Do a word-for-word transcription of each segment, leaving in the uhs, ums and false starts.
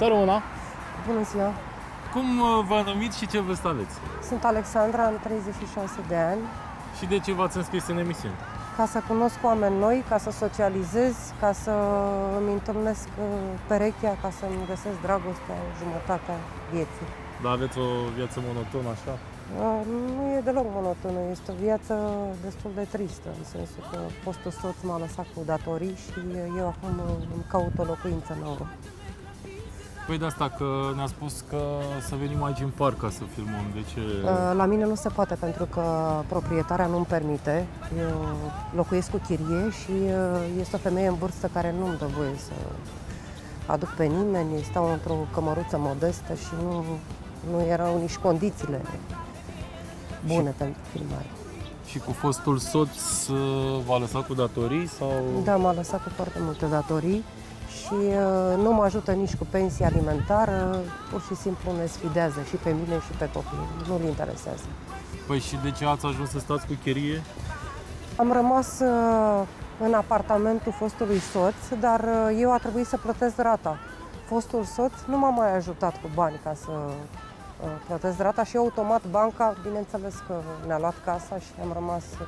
Să rămână! Bună ziua! Cum v-a numit și ce vârstă aveți? Sunt Alexandra, am treizeci și șase de ani. Și de ce v-ați înscris în emisiune? Ca să cunosc oameni noi, ca să socializez, ca să îmi întâlnesc perechea, ca să-mi găsesc dragostea, jumătatea vieții. Dar aveți o viață monotonă așa? Nu e deloc monotonă, este o viață destul de tristă, în sensul că fostul soț m-a lăsat cu datorii și eu acum îmi caut o locuință nouă. Păi de asta că ne-a spus că să venim aici în parc ca să filmăm, de ce? La mine nu se poate pentru că proprietarea nu-mi permite. Eu locuiesc cu chirie și este o femeie în vârstă care nu-mi dă voie să aduc pe nimeni. Stau într-o cămăruță modestă și nu, nu erau nici condițiile bune și, pentru filmare. Și cu fostul soț v-a lăsat cu datorii? Sau? Da, m-a lăsat cu foarte multe datorii. Și uh, nu mă ajută nici cu pensia alimentară, pur și simplu ne sfidează și pe mine și pe copii, nu-l interesează. Păi și de ce ați ajuns să stați cu chirie? Am rămas uh, în apartamentul fostului soț, dar uh, eu a trebuit să plătesc rata. Fostul soț nu m-a mai ajutat cu bani ca să uh, plătesc rata și automat banca, bineînțeles că ne-a luat casa și am rămas uh,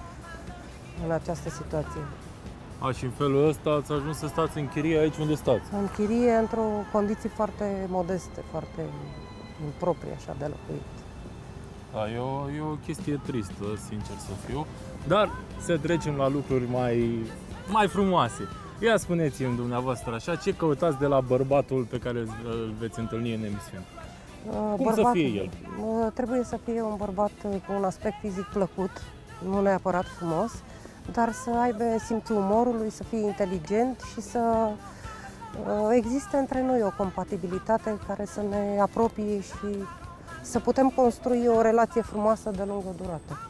în această situație. A, și în felul ăsta ați ajuns să stați în chirie aici unde stați? În chirie, într-o condiții foarte modeste, foarte improprie, așa, de locuit. Da, e o, e o chestie tristă, sincer să fiu, dar să trecem la lucruri mai, mai frumoase. Ia spuneți-mi dumneavoastră așa, ce căutați de la bărbatul pe care îl veți întâlni în emisiune? Cum Bărbatul, să fie el? Trebuie să fie un bărbat cu un aspect fizic plăcut, nu neapărat frumos, dar să aibă simțul umorului, să fie inteligent și să uh, existe între noi o compatibilitate care să ne apropie și să putem construi o relație frumoasă de lungă durată.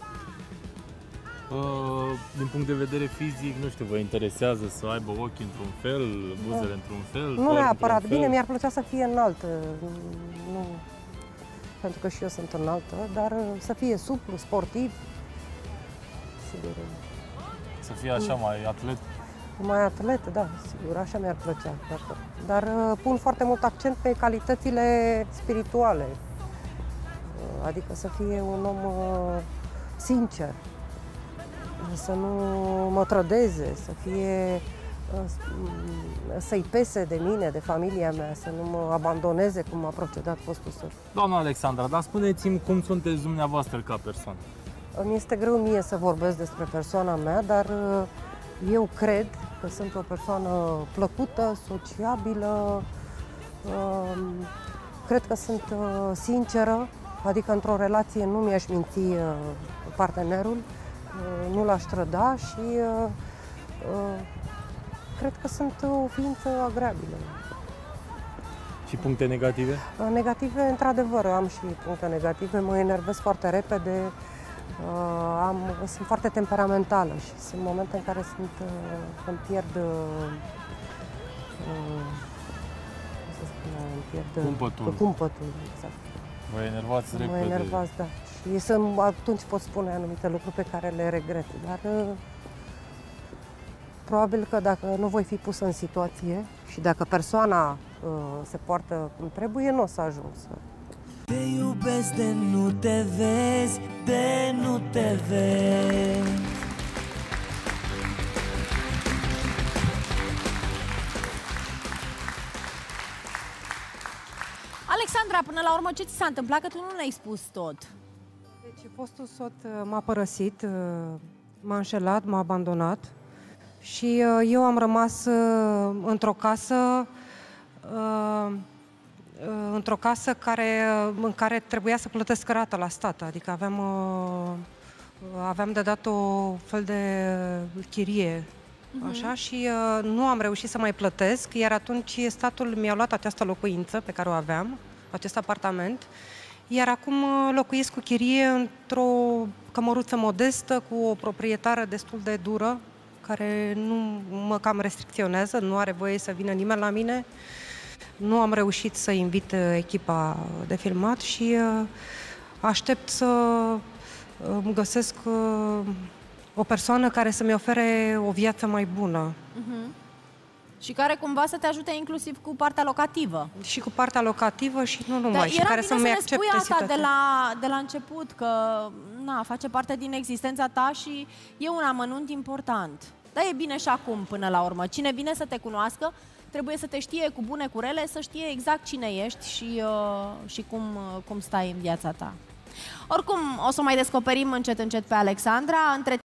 Uh, din punct de vedere fizic, nu știu, vă interesează să aibă ochii într-un fel, buzele uh, într-un fel? Nu neapărat. Bine, mi-ar plăcea să fie înalt, nu, pentru că și eu sunt înaltă, dar să fie suplu, sportiv. Sigur. Să fie așa mai atlet? Mai atlet, da, sigur, așa mi-ar plăcea. Dar uh, pun foarte mult accent pe calitățile spirituale. Uh, adică să fie un om uh, sincer, să nu mă trădeze, să fie, uh, să-i pese de mine, de familia mea, să nu mă abandoneze cum a procedat fostul soț. Doamna Alexandra, dar spuneți-mi cum sunteți dumneavoastră ca persoană? Mi este greu mie să vorbesc despre persoana mea, dar eu cred că sunt o persoană plăcută, sociabilă, cred că sunt sinceră, adică într-o relație nu mi-aș minți partenerul, nu l-aș trăda și cred că sunt o ființă agreabilă. Și puncte negative? Negative, într-adevăr, am și puncte negative, mă enervez foarte repede. Uh, am, sunt foarte temperamentală și sunt momente în care sunt, uh, îmi pierd, uh, cum să spun, îmi pierd cumpătul. cumpătul, exact. Vă enervați repede. Mă enervați, da. Și să, atunci pot spune anumite lucruri pe care le regret, dar uh, probabil că dacă nu voi fi pusă în situație și dacă persoana uh, se poartă cum trebuie, nu o să ajung să... Te iubesc de nu te vezi, de nu te vezi. Alexandra, până la urmă, ce ți s-a întâmplat? Că tu nu ne-ai spus tot. Deci, fostul soț m-a părăsit, m-a înșelat, m-a abandonat și eu am rămas într-o casă într-o casă care, în care trebuia să plătesc rată la stat, adică aveam, aveam de dat o fel de chirie, uh-huh. Așa, și nu am reușit să mai plătesc, iar atunci statul mi-a luat această locuință pe care o aveam, acest apartament, iar acum locuiesc cu chirie într-o cămăruță modestă, cu o proprietară destul de dură, care nu mă cam restricționează, nu are voie să vină nimeni la mine. Nu am reușit să invit echipa de filmat și aștept să îmi găsesc o persoană care să-mi ofere o viață mai bună. Uh-huh. Și care cumva să te ajute inclusiv cu partea locativă. Și cu partea locativă și nu numai, Dar și era care bine să-mi să ne accepte spui asta situația. de la, de la început, că na, face parte din existența ta și e un amănunt important. Dar e bine și acum, până la urmă. Cine vine să te cunoască, trebuie să te știe cu bune, cu rele, să știe exact cine ești și, uh, și cum, uh, cum stai în viața ta. Oricum, o să mai descoperim încet, încet pe Alexandra. Între